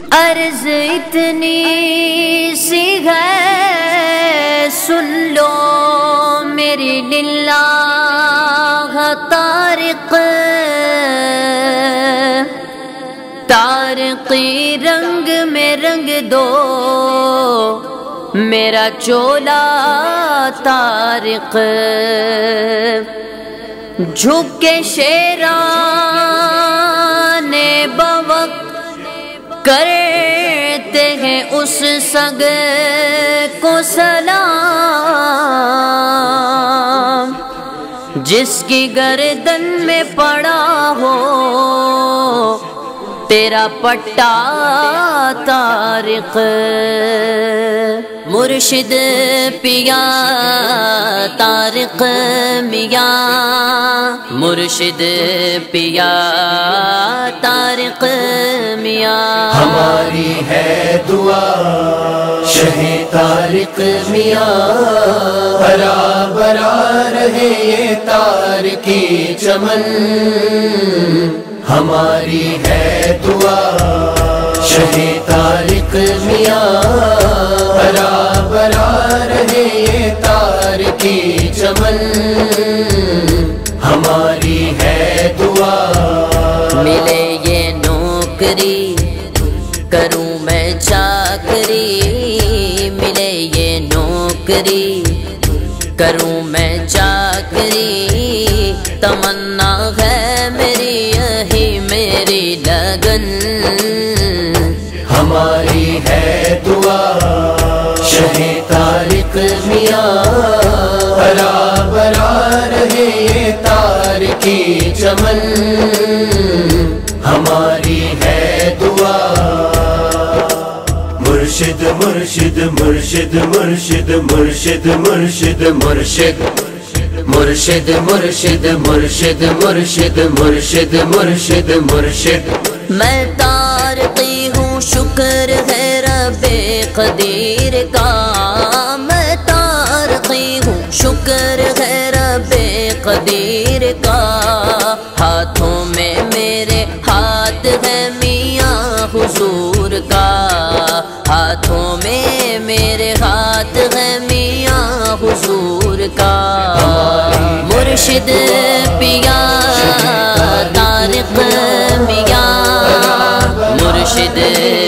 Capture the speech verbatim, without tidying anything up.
عرض اتنی سی ہے سن لو میری للہ طارق، طارقی رنگ میں رنگ دو میرا چولا طارق، جھک کے شیران بوقت کرتے ہیں اس سگ کو سلام، جس کی گردن میں پڑا ہو تیرا پٹا طارق۔ مرشد پیا طارق میاں، مرشد پیا طارق میاں، ہماری ہے دعا شہ طارق میاں، ہرا بھرا رہے یہ طارقی چمن، ہماری ہے دعا شہ طارق میاں، ہرا بھرا رہے یہ طارقی چمن، ہماری ہے دعا۔ ملے یہ نوکری کروں میں چاکری، ملے یہ نوکری کروں میں چاکری، تمنا ہے میری یہی میری لگن، ہماری ہے دعا شہ طارق میاں، ہرا بھرا رہے یہ طارقی چمن، ہماری ہے دعا۔ مرشد مرشد مرشد مرشد مرشد مرشد مرشد مرشد مرشد مرشد مرشد مرشد مرشد مرشد، میں طارقی ہوں شکر ہے رب قدیر کا، میں طارقی ہوں شکر ہے رب قدیر کا، ہاتھوں میں میرے ہاتھ ہے میاں حضور کا، ہاتھوں میں میرے ہاتھ ہے میاں حضور کا، مرشد پیا طارق میاں، مرشد